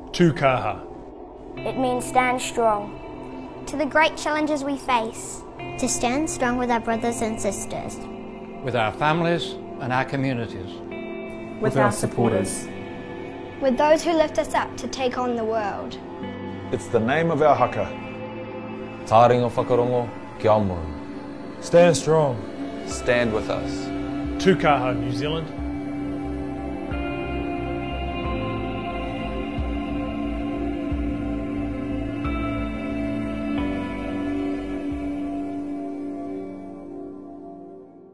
To Kaha. It means stand strong. To the great challenges we face. To stand strong with our brothers and sisters. With our families and our communities. With our supporters. With those who lift us up to take on the world. It's the name of our haka. Tāringa whakarongo kia ora. Stand strong. Stand with us. To Kaha, New Zealand.